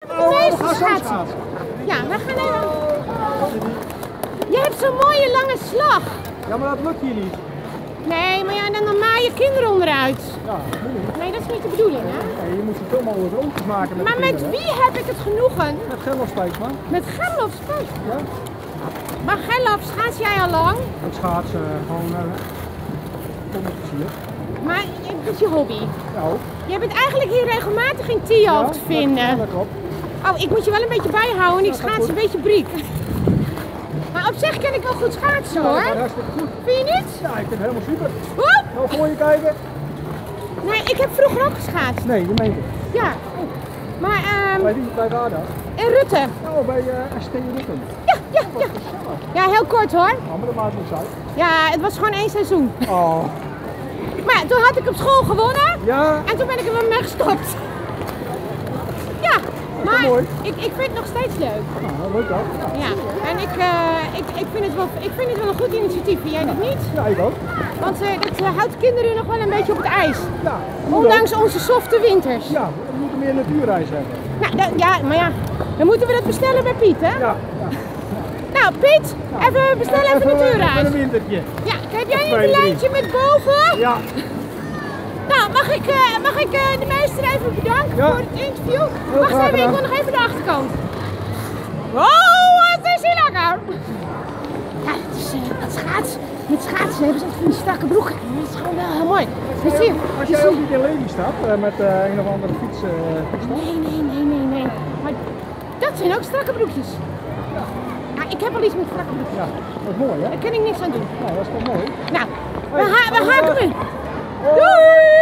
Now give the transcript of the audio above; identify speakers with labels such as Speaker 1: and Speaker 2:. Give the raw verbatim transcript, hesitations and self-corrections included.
Speaker 1: Oh, we gaan zo schaatsen.
Speaker 2: Ja, we gaan even... Je hebt zo'n mooie lange slag.
Speaker 1: Ja, maar dat lukt hier niet.
Speaker 2: Nee, maar ja, dan, dan maai je kinderen onderuit.
Speaker 1: Ja, moeilijk.
Speaker 2: Nee, dat is niet de bedoeling, hè?
Speaker 1: Nee, je moet zoveel mogelijk rondjes maken met
Speaker 2: Maar
Speaker 1: de
Speaker 2: met
Speaker 1: kinderen.
Speaker 2: wie heb ik het genoegen?
Speaker 1: Met Gerlof Spijksma.
Speaker 2: Met Gerlof Spijksma.
Speaker 1: Ja.
Speaker 2: Maar Gerlof, schaats jij al lang?
Speaker 1: Ik schaats uh, gewoon uh, tot met plezier.
Speaker 2: Maar dat is je hobby.
Speaker 1: Ja, ook.
Speaker 2: Je bent eigenlijk hier regelmatig in Tialf te vinden.
Speaker 1: Ja, dat klopt.
Speaker 2: Oh, ik moet je wel een beetje bijhouden, ik schaats een beetje briek. Maar op zich kan ik wel goed schaatsen, hoor.
Speaker 1: Ja, dat gaat hartstikke goed.
Speaker 2: Vind je niet?
Speaker 1: Ja, ik vind het helemaal super.
Speaker 2: Woep!
Speaker 1: Nou, voor je kijken.
Speaker 2: Nee, ik heb vroeger ook geschaatst.
Speaker 1: Nee, je meent het.
Speaker 2: Ja. Maar, ehm...
Speaker 1: Bij wie? Bij waar dan?
Speaker 2: in Rutte.
Speaker 1: Nou, bij uh, S T Rutten.
Speaker 2: Ja, ja, ja. Ja, heel kort, hoor.
Speaker 1: Oh, maar dat maakt niks uit.
Speaker 2: Ja, het was gewoon één seizoen.
Speaker 1: Oh.
Speaker 2: Maar ja, toen had ik op school gewonnen.
Speaker 1: Ja.
Speaker 2: En toen ben ik er weer mee gestopt. Ja, maar
Speaker 1: mooi.
Speaker 2: ik, ik vind het nog steeds leuk.
Speaker 1: Nou, leuk dan. Ja.
Speaker 2: Ja, en ik, uh, ik, ik, vind het wel, ik vind het wel een goed initiatief. Vind jij dat niet?
Speaker 1: Ja, ik ook.
Speaker 2: Want uh, dat uh, houdt kinderen nog wel een beetje op het ijs.
Speaker 1: Ja.
Speaker 2: Ondanks onze softe winters.
Speaker 1: Ja, we moeten meer natuurreis hebben.
Speaker 2: Nou, da, ja, maar ja, dan moeten we dat bestellen bij Piet, hè?
Speaker 1: Ja. ja.
Speaker 2: Nou, Piet, even bestel even, even een natuurreis.
Speaker 1: Even een wintertje.
Speaker 2: Ja, heb jij niet een lijntje met boven?
Speaker 1: Ja.
Speaker 2: Nou, mag ik, uh, mag ik uh, de meester even bedanken
Speaker 1: ja.
Speaker 2: voor het interview?
Speaker 1: Heel
Speaker 2: Wacht even, ik wil nog even de achterkant. Oh, wat is hier lekker! Ja, het is uh, met schaatsen. Met schaatsen hebben ze echt van die strakke broeken. Dat is gewoon wel heel mooi. Dus hier,
Speaker 1: Als
Speaker 2: dus
Speaker 1: jij ook
Speaker 2: hier.
Speaker 1: niet in Levi staat uh, met uh, een of andere fiets. Uh,
Speaker 2: nee, nee, nee, nee, nee. Maar dat zijn ook strakke broekjes.
Speaker 1: Ja.
Speaker 2: Ja, ik heb al iets met strakke broekjes.
Speaker 1: Ja, dat is mooi, hè?
Speaker 2: Daar kan ik niks aan doen.
Speaker 1: Nou, dat is toch mooi.
Speaker 2: Nou, we, ha we haken in.
Speaker 1: Doei!